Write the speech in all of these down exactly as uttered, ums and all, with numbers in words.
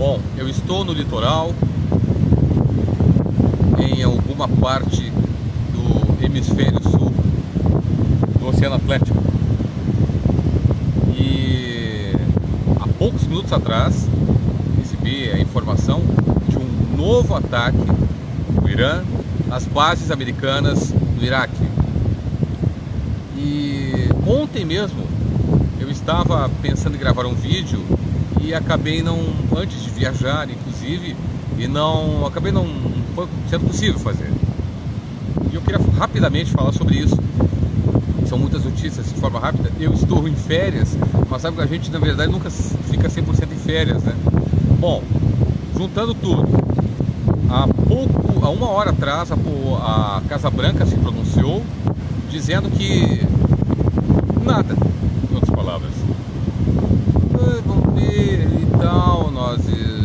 Bom, eu estou no litoral, em alguma parte do hemisfério sul do Oceano Atlântico. E há poucos minutos atrás recebi a informação de um novo ataque do Irã às bases americanas no Iraque. E ontem mesmo eu estava pensando em gravar um vídeo e acabei não, antes de viajar inclusive, e não, acabei não, foi sendo possível fazer. E eu queria rapidamente falar sobre isso. São muitas notícias de forma rápida. Eu estou em férias, mas sabe que a gente na verdade nunca fica cem por cento em férias, né? Bom, juntando tudo, há pouco, há uma hora atrás, a, a Casa Branca se pronunciou dizendo que nada, em outras palavras, vamos ver e tal, nós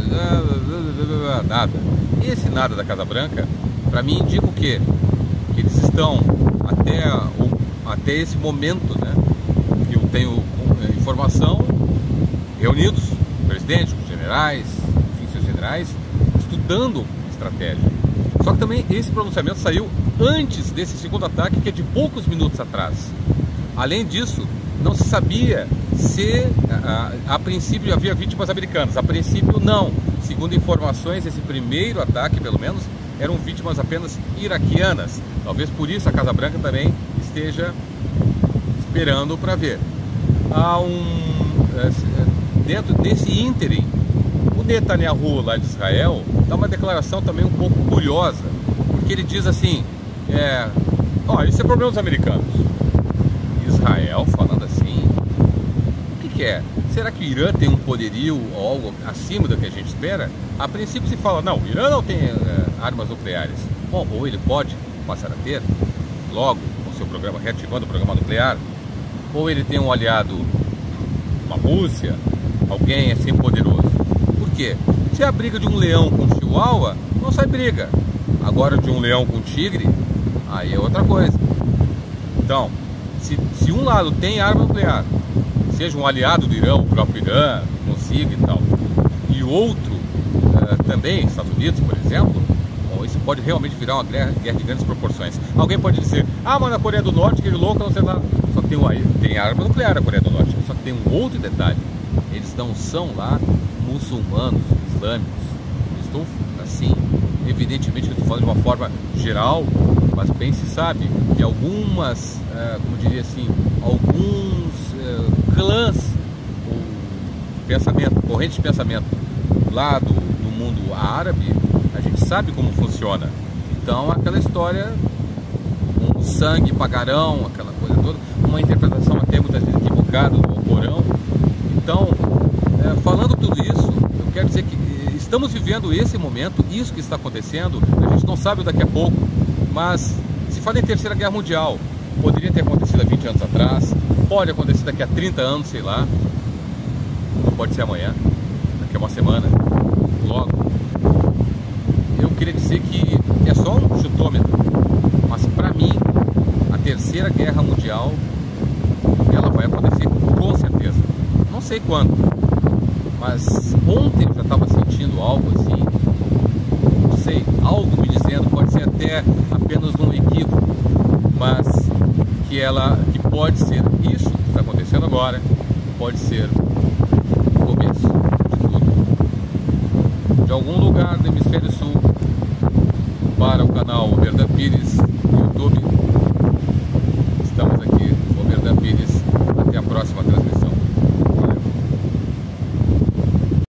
nada. E esse nada da Casa Branca, para mim indica o quê? Que eles estão até o, até esse momento, né? Que eu tenho informação, reunidos, o presidente, os generais, enfim, seus generais, estudando estratégia. Só que também esse pronunciamento saiu antes desse segundo ataque, que é de poucos minutos atrás. Além disso, não se sabia se a, a, a princípio havia vítimas americanas. A princípio não. Segundo informações, esse primeiro ataque, pelo menos, eram vítimas apenas iraquianas. Talvez por isso a Casa Branca também esteja esperando para ver. Há um dentro desse ínterim, o Netanyahu lá de Israel dá uma declaração também um pouco curiosa, porque ele diz assim: é, ó, isso é problema dos americanos. Israel falando assim, o que, que é? Será que o Irã tem um poderio ou algo acima do que a gente espera? A princípio se fala, não, o Irã não tem é, armas nucleares. Bom, ou ele pode passar a ter, logo, com o seu programa, reativando o programa nuclear, ou ele tem um aliado, uma Rússia, alguém assim poderoso. Por quê? Se é a briga de um leão com um chihuahua, não sai briga. Agora de um leão com um tigre, aí é outra coisa. Então, se, se um lado tem arma nuclear, seja um aliado do Irã, o próprio Irã, consiga e tal, e o outro uh, também, Estados Unidos, por exemplo, bom, isso pode realmente virar uma guerra, guerra de grandes proporções. Alguém pode dizer, ah, mas na Coreia do Norte, aquele louco, não sei lá, só tem, uma, tem arma nuclear na Coreia do Norte, só que tem um outro detalhe, eles não são lá muçulmanos, islâmicos, eles estão assim, evidentemente que eu estou falando de uma forma geral, mas bem se sabe que algumas, uh, como eu diria assim, alguns uh, clãs, ou pensamento, corrente de pensamento lá do, do mundo árabe, a gente sabe como funciona. Então aquela história, um sangue pagarão, aquela coisa toda, uma interpretação até muitas vezes equivocada do Corão. Então, uh, falando tudo isso, eu quero dizer que estamos vivendo esse momento, isso que está acontecendo, a gente não sabe daqui a pouco, mas se fala em Terceira Guerra Mundial, poderia ter acontecido há vinte anos atrás, pode acontecer daqui a trinta anos, sei lá, não pode ser amanhã, daqui a uma semana, logo. Eu queria dizer que é só um chutômetro, mas para mim, a Terceira Guerra Mundial, ela vai acontecer com certeza, não sei quando, mas ontem eu já estava sentindo algo assim, não sei, algo me dizendo, pode ser até apenas um equívoco, mas que ela, que pode ser isso que está acontecendo agora, pode ser o começo de tudo. De algum lugar do hemisfério sul, para o canal Herdan Pires no YouTube,